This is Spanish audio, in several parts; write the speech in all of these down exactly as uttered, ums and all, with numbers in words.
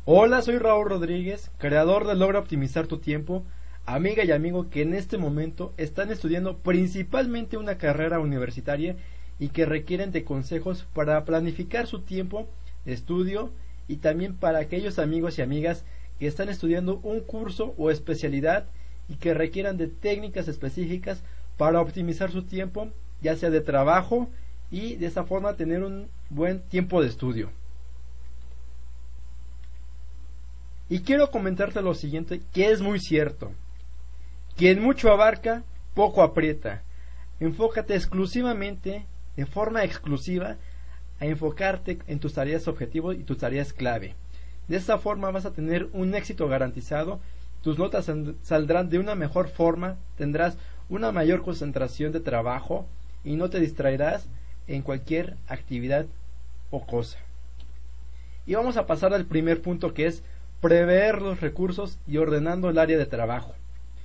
Hola, soy Raúl Rodríguez, creador de Logra Optimizar tu Tiempo, amiga y amigo que en este momento están estudiando principalmente una carrera universitaria y que requieren de consejos para planificar su tiempo de estudio, y también para aquellos amigos y amigas que están estudiando un curso o especialidad y que requieran de técnicas específicas para optimizar su tiempo, ya sea de trabajo, y de esa forma tener un buen tiempo de estudio. Y quiero comentarte lo siguiente, que es muy cierto: quien mucho abarca, poco aprieta. Enfócate exclusivamente, de forma exclusiva, a enfocarte en tus tareas objetivos y tus tareas clave. De esta forma vas a tener un éxito garantizado, tus notas saldrán de una mejor forma, tendrás una mayor concentración de trabajo y no te distraerás en cualquier actividad o cosa. Y vamos a pasar al primer punto, que es prever los recursos y ordenando el área de trabajo.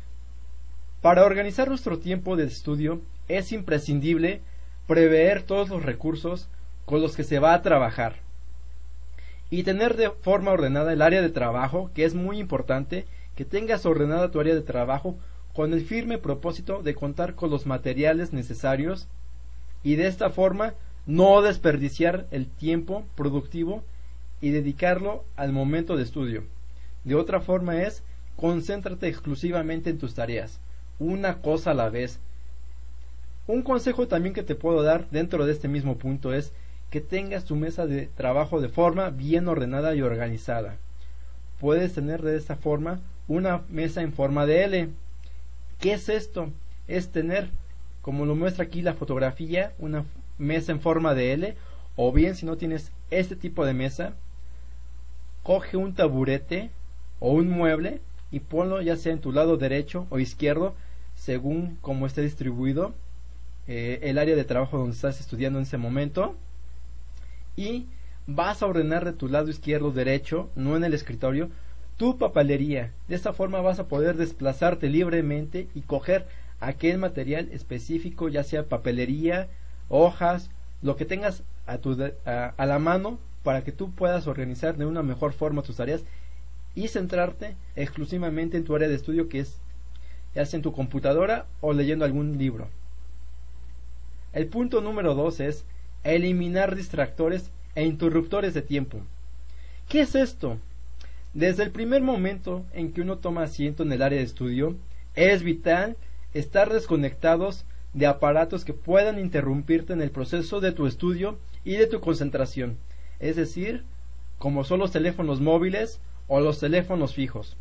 Para organizar nuestro tiempo de estudio es imprescindible prever todos los recursos con los que se va a trabajar y tener de forma ordenada el área de trabajo, que es muy importante que tengas ordenada tu área de trabajo con el firme propósito de contar con los materiales necesarios y de esta forma no desperdiciar el tiempo productivo y dedicarlo al momento de estudio. De otra forma es, concéntrate exclusivamente en tus tareas, una cosa a la vez. Un consejo también que te puedo dar dentro de este mismo punto es que tengas tu mesa de trabajo de forma bien ordenada y organizada. Puedes tener de esta forma una mesa en forma de L. ¿Qué es esto? Es tener, como lo muestra aquí la fotografía, una mesa en forma de L, o bien si no tienes este tipo de mesa, coge un taburete o un mueble y ponlo ya sea en tu lado derecho o izquierdo, según como esté distribuido eh, el área de trabajo donde estás estudiando en ese momento, y vas a ordenar de tu lado izquierdo o derecho, no en el escritorio, tu papelería. De esta forma vas a poder desplazarte libremente y coger aquel material específico, ya sea papelería, hojas, lo que tengas a, tu de, a, a la mano, para que tú puedas organizar de una mejor forma tus tareas y centrarte exclusivamente en tu área de estudio, que es ya sea en tu computadora o leyendo algún libro. El punto número dos es eliminar distractores e interruptores de tiempo. ¿Qué es esto? Desde el primer momento en que uno toma asiento en el área de estudio, es vital estar desconectados de aparatos que puedan interrumpirte en el proceso de tu estudio y de tu concentración, es decir, como son los teléfonos móviles o los teléfonos fijos,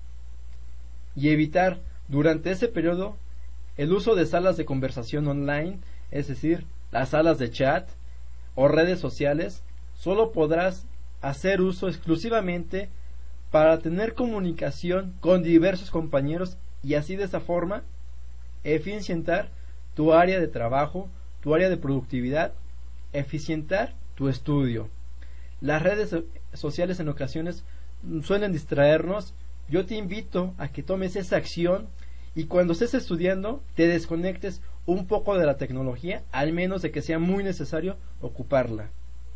y evitar durante ese periodo el uso de salas de conversación online, es decir, las salas de chat o redes sociales. Solo podrás hacer uso exclusivamente para tener comunicación con diversos compañeros y así de esa forma eficientar tu área de trabajo, tu área de productividad, eficientar tu estudio. Las redes sociales en ocasiones suelen distraernos. Yo te invito a que tomes esa acción y cuando estés estudiando te desconectes un poco de la tecnología, al menos de que sea muy necesario ocuparla.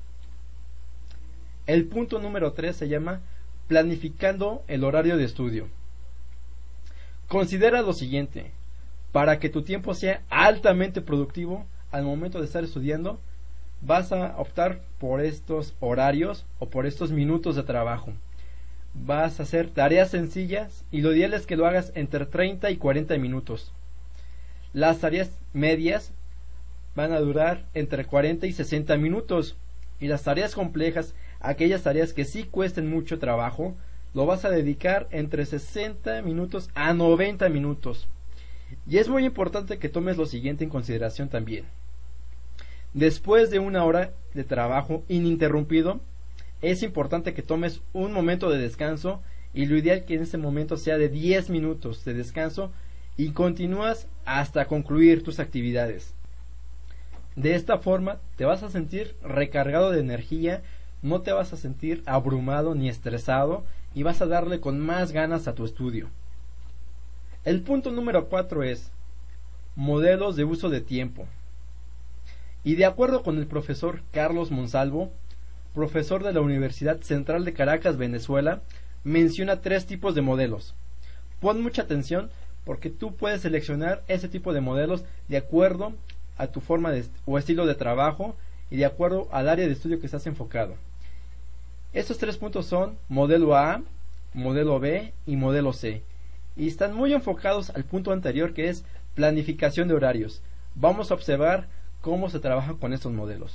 El punto número tres se llama planificando el horario de estudio. Considera lo siguiente: para que tu tiempo sea altamente productivo al momento de estar estudiando, vas a optar por estos horarios o por estos minutos de trabajo. Vas a hacer tareas sencillas y lo ideal es que lo hagas entre treinta y cuarenta minutos. Las tareas medias van a durar entre cuarenta y sesenta minutos, y las tareas complejas, aquellas tareas que sí cuesten mucho trabajo, lo vas a dedicar entre sesenta minutos a noventa minutos. Y es muy importante que tomes lo siguiente en consideración también: después de una hora de trabajo ininterrumpido, es importante que tomes un momento de descanso, y lo ideal que en ese momento sea de diez minutos de descanso y continúas hasta concluir tus actividades. De esta forma te vas a sentir recargado de energía, no te vas a sentir abrumado ni estresado y vas a darle con más ganas a tu estudio. El punto número cuatro es modelos de uso de tiempo. Y de acuerdo con el profesor Carlos Monsalvo, profesor de la Universidad Central de Caracas, Venezuela, menciona tres tipos de modelos. Pon mucha atención porque tú puedes seleccionar ese tipo de modelos de acuerdo a tu forma de, o estilo de trabajo y de acuerdo al área de estudio que estás enfocado. Estos tres puntos son modelo A, modelo B y modelo C, y están muy enfocados al punto anterior, que es planificación de horarios. Vamos a observar cómo se trabaja con estos modelos.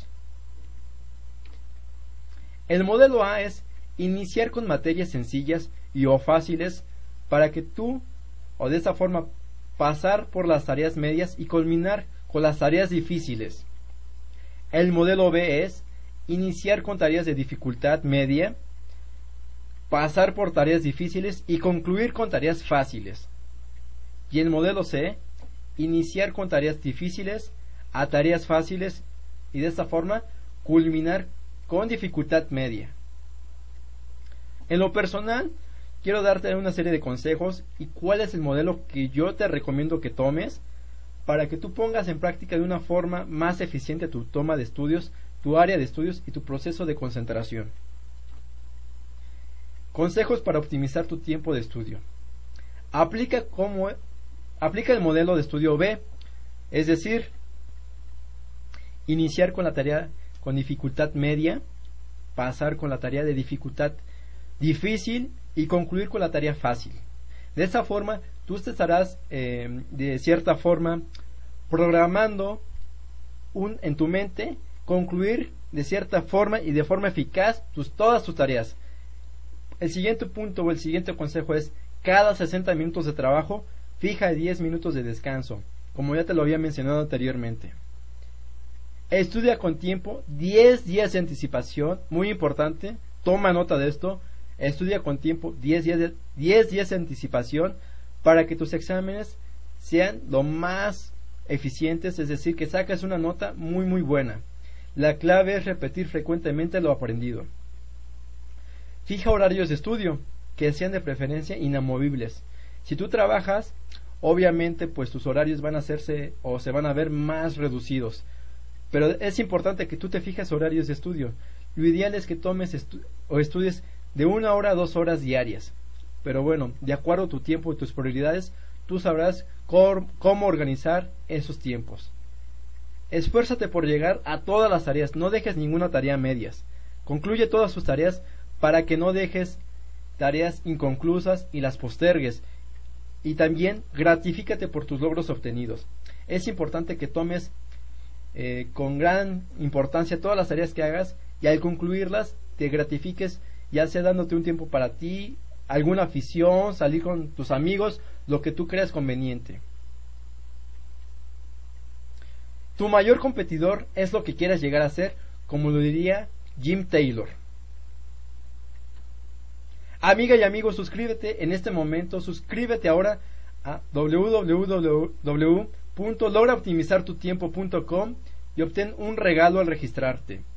El modelo A es iniciar con materias sencillas y o fáciles para que tú, o de esa forma, pasar por las tareas medias y culminar con las tareas difíciles. El modelo B es iniciar con tareas de dificultad media, pasar por tareas difíciles y concluir con tareas fáciles. Y el modelo C, iniciar con tareas difíciles a tareas fáciles y de esta forma culminar con dificultad media. En lo personal, quiero darte una serie de consejos y cuál es el modelo que yo te recomiendo que tomes para que tú pongas en práctica de una forma más eficiente tu toma de estudios, tu área de estudios y tu proceso de concentración. Consejos para optimizar tu tiempo de estudio. Aplica, como, aplica el modelo de estudio B, es decir, iniciar con la tarea con dificultad media, pasar con la tarea de dificultad difícil y concluir con la tarea fácil. De esta forma, tú te estarás eh, de cierta forma programando un, en tu mente concluir de cierta forma y de forma eficaz tus, todas tus tareas. El siguiente punto o el siguiente consejo es: cada sesenta minutos de trabajo, fija diez minutos de descanso, como ya te lo había mencionado anteriormente. Estudia con tiempo, diez días de anticipación, muy importante, toma nota de esto. Estudia con tiempo, diez días de, diez días de anticipación, para que tus exámenes sean lo más eficientes, es decir, que saques una nota muy muy buena. La clave es repetir frecuentemente lo aprendido. Fija horarios de estudio, que sean de preferencia inamovibles. Si tú trabajas, obviamente pues tus horarios van a hacerse o se van a ver más reducidos. Pero es importante que tú te fijes horarios de estudio. Lo ideal es que tomes estu o estudies de una hora a dos horas diarias. Pero bueno, de acuerdo a tu tiempo y tus prioridades, tú sabrás cómo organizar esos tiempos. Esfuérzate por llegar a todas las tareas, no dejes ninguna tarea a medias. Concluye todas tus tareas para que no dejes tareas inconclusas y las postergues. Y también gratifícate por tus logros obtenidos. Es importante que tomes eh, con gran importancia todas las tareas que hagas y al concluirlas te gratifiques, ya sea dándote un tiempo para ti, alguna afición, salir con tus amigos, lo que tú creas conveniente. Tu mayor competidor es lo que quieras llegar a ser, como lo diría Jim Taylor. Amiga y amigo, suscríbete en este momento, suscríbete ahora a w w w punto logra optimizar tu tiempo punto com y obtén un regalo al registrarte.